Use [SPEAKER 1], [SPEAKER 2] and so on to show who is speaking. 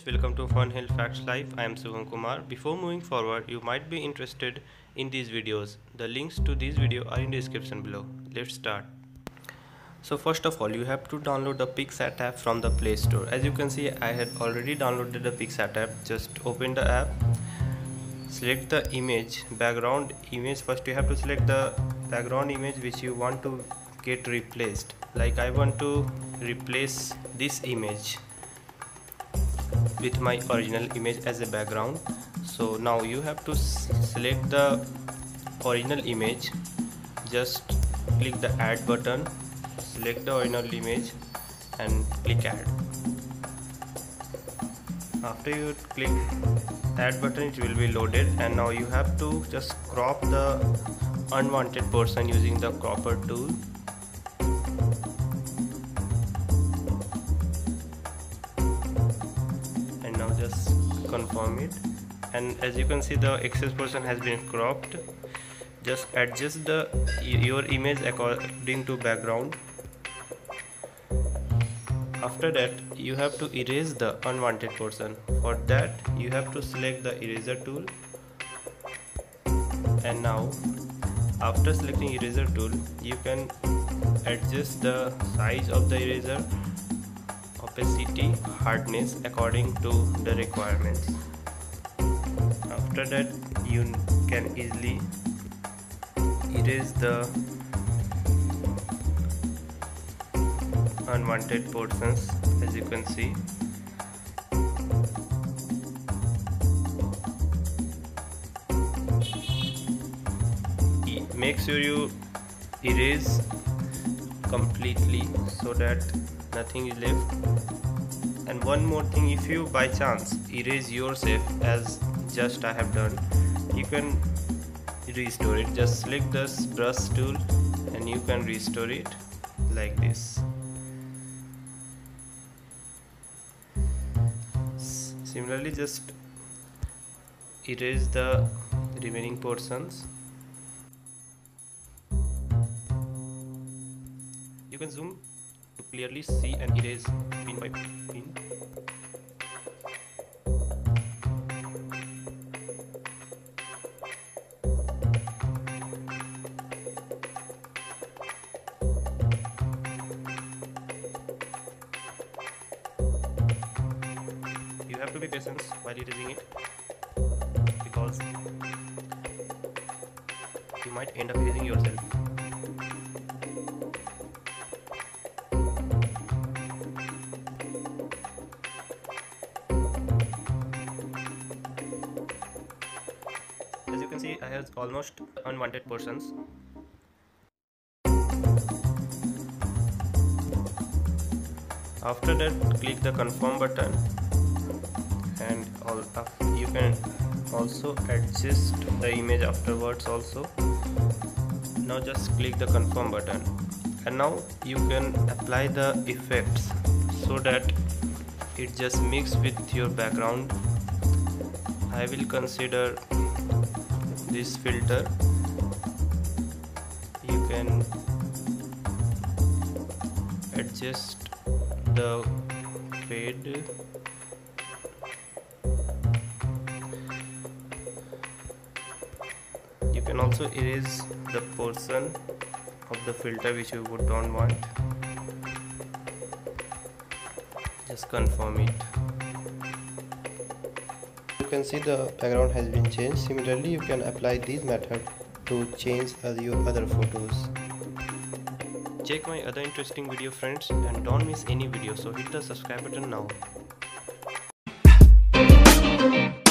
[SPEAKER 1] friends, welcome to Fun Hill Facts Live. I am Subham Kumar. Before moving forward, you might be interested in these videos. The links to these videos are in the description below. Let's start. So first of all, you have to download the PicSat app from the Play Store. As you can see, I had already downloaded the PicSat app. Just open the app, select the image, background image. First you have to select the background image which you want to get replaced. Like I want to replace this image with my original image as a background. So now you have to select the original image. Just click the add button, select the original image and click add. After you click add button, it will be loaded, and now you have to just crop the unwanted portion using the cropper tool. And now just confirm it, and as you can see the excess portion has been cropped. Just adjust your image according to background. After that you have to erase the unwanted portion. For that you have to select the eraser tool, and now after selecting eraser tool you can adjust the size of the eraser, opacity, hardness according to the requirements. After that you can easily erase the unwanted portions, as you can see. Make sure you erase completely so that nothing is left. And one more thing, if you by chance erase yourself as just I have done, you can restore it. Just select this brush tool and you can restore it like this. Similarly, just erase the remaining portions. You can zoom to clearly see and erase pin by pin. You have to be patient while erasing it, because you might end up erasing yourself. As you can see, I have almost unwanted portions. After that, click the confirm button, and you can also adjust the image afterwards also. Now just click the confirm button, and now you can apply the effects so that it just mix with your background. I will consider this filter. You can adjust the fade. You can also erase the portion of the filter which you don't want. Just confirm it. You can see the background has been changed. Similarly, you can apply this method to change your other photos. Check my other interesting video, friends, and don't miss any video, so hit the subscribe button now.